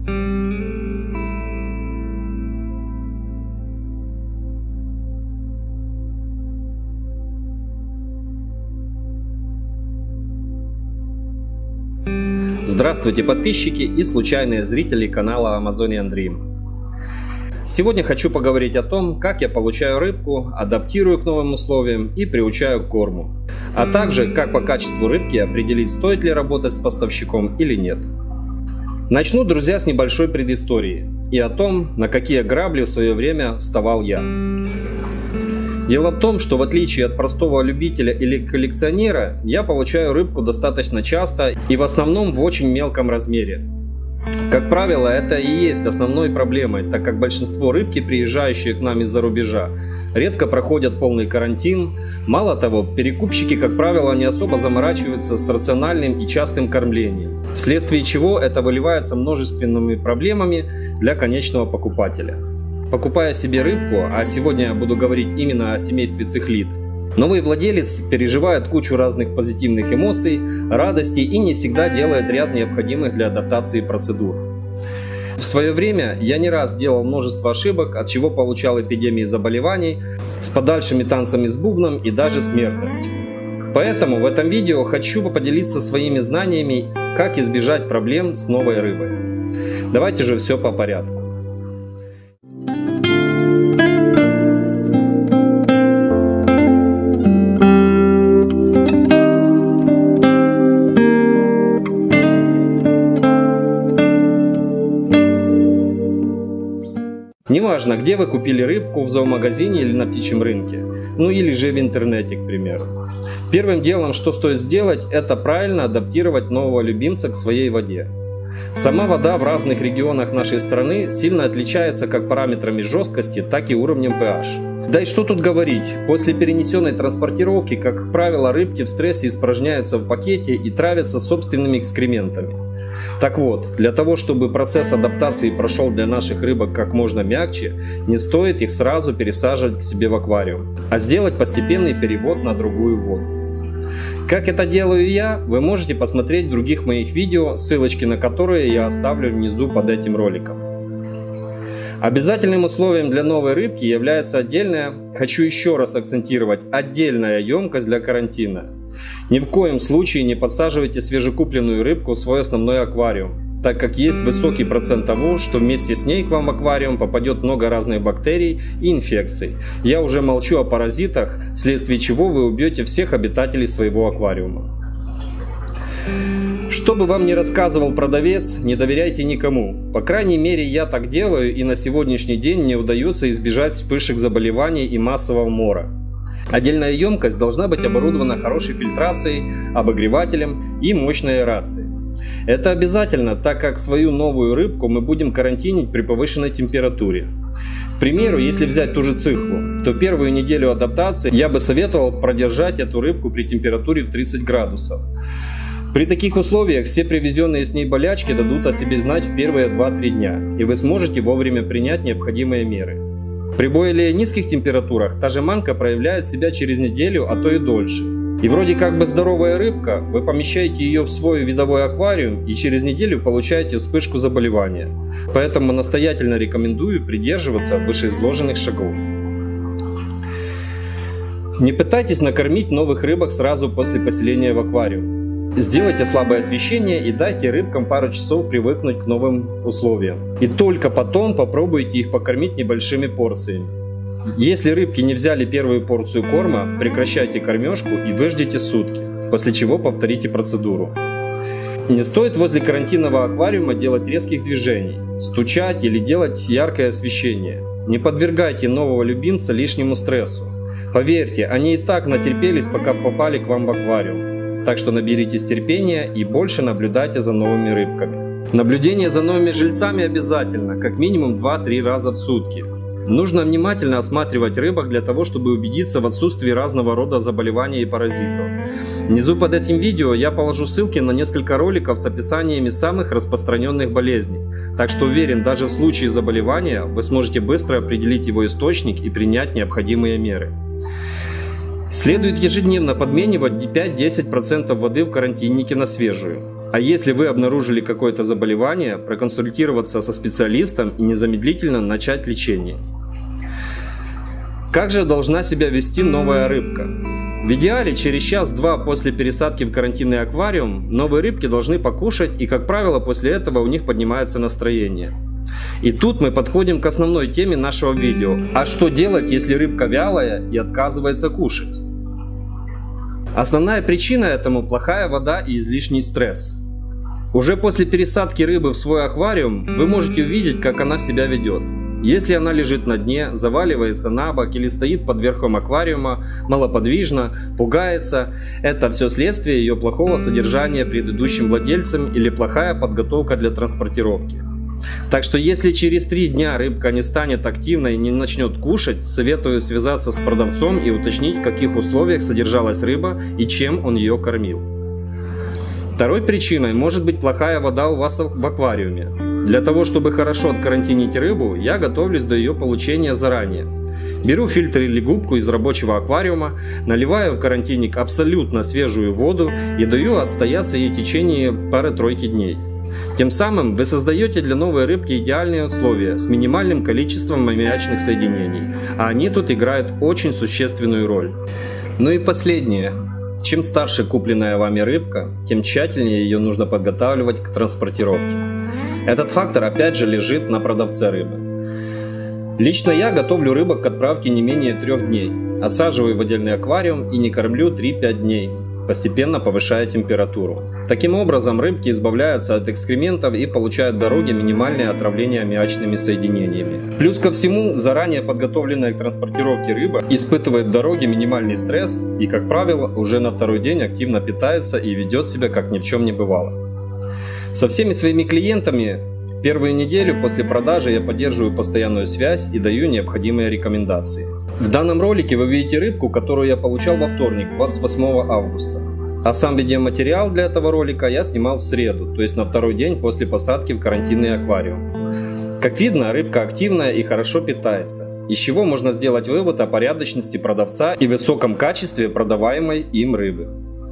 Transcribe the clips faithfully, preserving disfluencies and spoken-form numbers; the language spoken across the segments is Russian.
Здравствуйте, подписчики и случайные зрители канала Amazonian Dream. Сегодня хочу поговорить о том, как я получаю рыбку, адаптирую к новым условиям и приучаю к корму. А также, как по качеству рыбки определить, стоит ли работать с поставщиком или нет. Начну, друзья, с небольшой предыстории и о том, на какие грабли в свое время вставал я. Дело в том, что в отличие от простого любителя или коллекционера, я получаю рыбку достаточно часто и в основном в очень мелком размере. Как правило, это и есть основной проблемой, так как большинство рыбки, приезжающие к нам из-за рубежа, редко проходят полный карантин. Мало того, перекупщики, как правило, не особо заморачиваются с рациональным и частым кормлением, вследствие чего это выливается множественными проблемами для конечного покупателя. Покупая себе рыбку, а сегодня я буду говорить именно о семействе цихлид, новый владелец переживает кучу разных позитивных эмоций, радости и не всегда делает ряд необходимых для адаптации процедур. В свое время я не раз делал множество ошибок, от чего получал эпидемии заболеваний с подальшими танцами с бубном и даже смертностью. Поэтому в этом видео хочу поделиться своими знаниями, как избежать проблем с новой рыбой. Давайте же все по порядку. Неважно, где вы купили рыбку, в зоомагазине или на птичьем рынке, ну или же в интернете, к примеру. Первым делом, что стоит сделать, это правильно адаптировать нового любимца к своей воде. Сама вода в разных регионах нашей страны сильно отличается как параметрами жесткости, так и уровнем pH. Да и что тут говорить, после перенесенной транспортировки, как правило, рыбки в стрессе испражняются в пакете и травятся собственными экскрементами. Так вот, для того, чтобы процесс адаптации прошел для наших рыбок как можно мягче, не стоит их сразу пересаживать к себе в аквариум, а сделать постепенный перевод на другую воду. Как это делаю я, вы можете посмотреть в других моих видео, ссылочки на которые я оставлю внизу под этим роликом. Обязательным условием для новой рыбки является отдельная, хочу еще раз акцентировать, отдельная емкость для карантина. Ни в коем случае не подсаживайте свежекупленную рыбку в свой основной аквариум, так как есть высокий процент того, что вместе с ней к вам в аквариум попадет много разных бактерий и инфекций. Я уже молчу о паразитах, вследствие чего вы убьете всех обитателей своего аквариума. Что бы вам ни рассказывал продавец, не доверяйте никому. По крайней мере, я так делаю, и на сегодняшний день мне удается избежать вспышек заболеваний и массового мора. Отдельная емкость должна быть оборудована хорошей фильтрацией, обогревателем и мощной аэрацией. Это обязательно, так как свою новую рыбку мы будем карантинить при повышенной температуре. К примеру, если взять ту же цихлу, то первую неделю адаптации я бы советовал продержать эту рыбку при температуре в тридцать градусов. При таких условиях все привезенные с ней болячки дадут о себе знать в первые два-три дня, и вы сможете вовремя принять необходимые меры. При более низких температурах та же манка проявляет себя через неделю, а то и дольше. И вроде как бы здоровая рыбка, вы помещаете ее в свой видовой аквариум и через неделю получаете вспышку заболевания. Поэтому настоятельно рекомендую придерживаться вышеизложенных шагов. Не пытайтесь накормить новых рыбок сразу после поселения в аквариум. Сделайте слабое освещение и дайте рыбкам пару часов привыкнуть к новым условиям. И только потом попробуйте их покормить небольшими порциями. Если рыбки не взяли первую порцию корма, прекращайте кормежку и выждите сутки, после чего повторите процедуру. Не стоит возле карантинного аквариума делать резких движений, стучать или делать яркое освещение. Не подвергайте нового любимца лишнему стрессу. Поверьте, они и так натерпелись, пока попали к вам в аквариум. Так что наберитесь терпения и больше наблюдайте за новыми рыбками. Наблюдение за новыми жильцами обязательно, как минимум два-три раза в сутки. Нужно внимательно осматривать рыбок для того, чтобы убедиться в отсутствии разного рода заболеваний и паразитов. Внизу под этим видео я положу ссылки на несколько роликов с описаниями самых распространенных болезней. Так что уверен, даже в случае заболевания вы сможете быстро определить его источник и принять необходимые меры. Следует ежедневно подменивать пять-десять процентов воды в карантиннике на свежую. А если вы обнаружили какое-то заболевание, проконсультироваться со специалистом и незамедлительно начать лечение. Как же должна себя вести новая рыбка? В идеале через час-два после пересадки в карантинный аквариум новые рыбки должны покушать, и, как правило, после этого у них поднимается настроение. И тут мы подходим к основной теме нашего видео. А что делать, если рыбка вялая и отказывается кушать? Основная причина этому – плохая вода и излишний стресс. Уже после пересадки рыбы в свой аквариум вы можете увидеть, как она себя ведет. Если она лежит на дне, заваливается на бок или стоит под верхом аквариума, малоподвижно, пугается, это все следствие ее плохого содержания предыдущим владельцем или плохая подготовка для транспортировки. Так что если через три дня рыбка не станет активной и не начнет кушать, советую связаться с продавцом и уточнить, в каких условиях содержалась рыба и чем он ее кормил. Второй причиной может быть плохая вода у вас в аквариуме. Для того, чтобы хорошо откарантинить рыбу, я готовлюсь до ее получения заранее. Беру фильтр или губку из рабочего аквариума, наливаю в карантинник абсолютно свежую воду и даю отстояться ей в течение пары-тройки дней. Тем самым вы создаете для новой рыбки идеальные условия с минимальным количеством аммиачных соединений, а они тут играют очень существенную роль. Ну и последнее. Чем старше купленная вами рыбка, тем тщательнее ее нужно подготавливать к транспортировке. Этот фактор опять же лежит на продавце рыбы. Лично я готовлю рыбок к отправке не менее трех дней, отсаживаю в отдельный аквариум и не кормлю три-пять дней, постепенно повышая температуру. Таким образом рыбки избавляются от экскрементов и получают в дороге минимальное отравление аммиачными соединениями. Плюс ко всему, заранее подготовленная к транспортировке рыба испытывает в дороге минимальный стресс и, как правило, уже на второй день активно питается и ведет себя как ни в чем не бывало. Со всеми своими клиентами первую неделю после продажи я поддерживаю постоянную связь и даю необходимые рекомендации. В данном ролике вы видите рыбку, которую я получал во вторник, двадцать восьмого августа. А сам видеоматериал для этого ролика я снимал в среду, то есть на второй день после посадки в карантинный аквариум. Как видно, рыбка активная и хорошо питается, из чего можно сделать вывод о порядочности продавца и высоком качестве продаваемой им рыбы.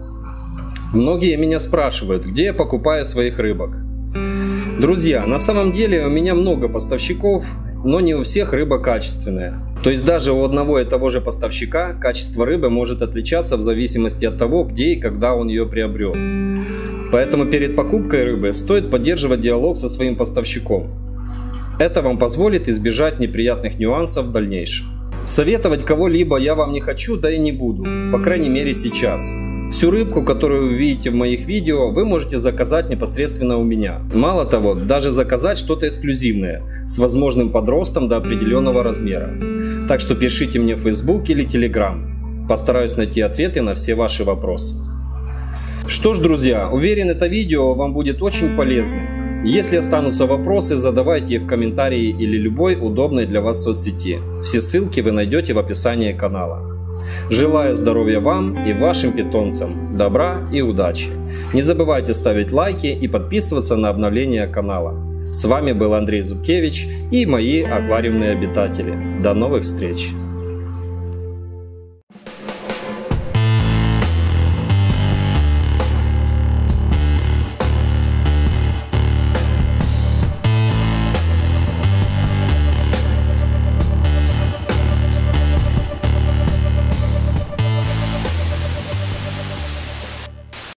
Многие меня спрашивают, где я покупаю своих рыбок. Друзья, на самом деле у меня много поставщиков, но не у всех рыба качественная. То есть даже у одного и того же поставщика качество рыбы может отличаться в зависимости от того, где и когда он ее приобрел. Поэтому перед покупкой рыбы стоит поддерживать диалог со своим поставщиком. Это вам позволит избежать неприятных нюансов в дальнейшем. Советовать кого-либо я вам не хочу, да и не буду, по крайней мере сейчас. Всю рыбку, которую вы видите в моих видео, вы можете заказать непосредственно у меня. Мало того, даже заказать что-то эксклюзивное, с возможным подростом до определенного размера. Так что пишите мне в Facebook или Telegram. Постараюсь найти ответы на все ваши вопросы. Что ж, друзья, уверен, это видео вам будет очень полезным. Если останутся вопросы, задавайте их в комментарии или любой удобной для вас соцсети. Все ссылки вы найдете в описании канала. Желаю здоровья вам и вашим питомцам, добра и удачи. Не забывайте ставить лайки и подписываться на обновления канала. С вами был Андрей Зубкевич и мои аквариумные обитатели. До новых встреч!